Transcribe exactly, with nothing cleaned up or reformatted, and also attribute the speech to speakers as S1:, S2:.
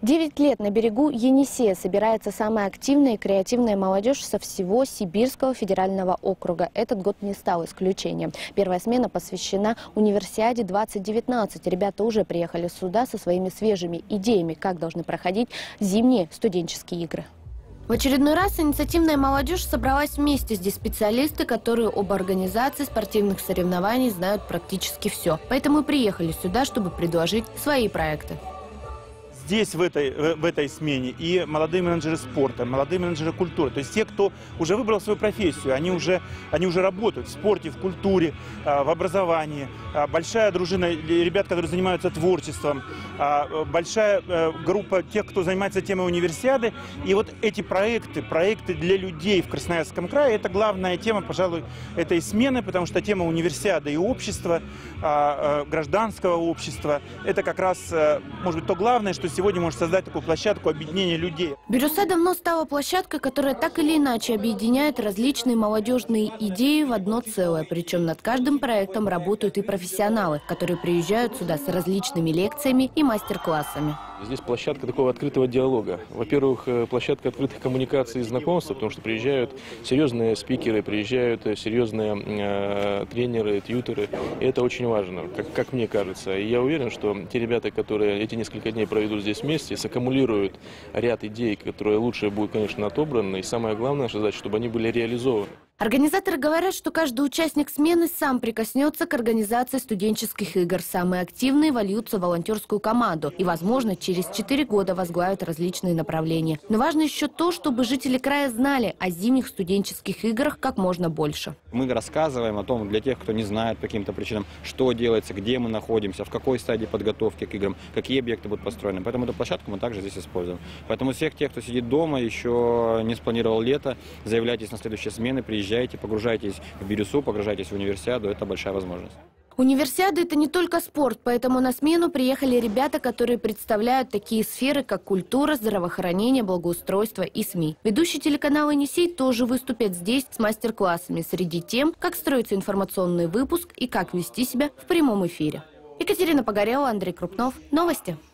S1: Девять лет на берегу Енисея собирается самая активная и креативная молодежь со всего Сибирского федерального округа. Этот год не стал исключением. Первая смена посвящена Универсиаде двадцать девятнадцать. Ребята уже приехали сюда со своими свежими идеями, как должны проходить зимние студенческие игры. В очередной раз инициативная молодежь собралась вместе. Здесь специалисты, которые об организации спортивных соревнований знают практически все. Поэтому и приехали сюда, чтобы предложить свои проекты.
S2: Здесь, в этой, в этой смене, и молодые менеджеры спорта, молодые менеджеры культуры. То есть те, кто уже выбрал свою профессию, они уже, они уже работают в спорте, в культуре, в образовании. Большая дружина ребят, которые занимаются творчеством, большая группа тех, кто занимается темой универсиады. И вот эти проекты, проекты для людей в Красноярском крае, это главная тема, пожалуй, этой смены, потому что тема универсиады и общества, гражданского общества, это как раз, может быть, то главное, что сегодня может создать такую площадку объединения людей.
S1: Бирюса давно стала площадкой, которая так или иначе объединяет различные молодежные идеи в одно целое. Причем над каждым проектом работают и профессионалы, которые приезжают сюда с различными лекциями и мастер-классами.
S3: Здесь площадка такого открытого диалога. Во-первых, площадка открытых коммуникаций и знакомств, потому что приезжают серьезные спикеры, приезжают серьезные э, тренеры, тьютеры. И это очень важно, как, как мне кажется. И я уверен, что те ребята, которые эти несколько дней проведут здесь вместе, саккумулируют ряд идей, которые лучше будут, конечно, отобраны. И самое главное, задача, чтобы они были реализованы.
S1: Организаторы говорят, что каждый участник смены сам прикоснется к организации студенческих игр. Самые активные вольются в волонтерскую команду и, возможно, через четыре года возглавят различные направления. Но важно еще то, чтобы жители края знали о зимних студенческих играх как можно больше.
S4: Мы рассказываем о том, для тех, кто не знает по каким-то причинам, что делается, где мы находимся, в какой стадии подготовки к играм, какие объекты будут построены. Поэтому эту площадку мы также здесь используем. Поэтому всех тех, кто сидит дома, еще не спланировал лето, заявляйтесь на следующие смены, приезжайте. Погружайтесь в Бирюсу, погружайтесь в универсиаду, это большая возможность.
S1: Универсиада – это не только спорт, поэтому на смену приехали ребята, которые представляют такие сферы, как культура, здравоохранение, благоустройство и СМИ. Ведущий телеканала «Енисей» тоже выступят здесь с мастер-классами среди тем, как строится информационный выпуск и как вести себя в прямом эфире. Екатерина Погорелова, Андрей Крупнов. Новости.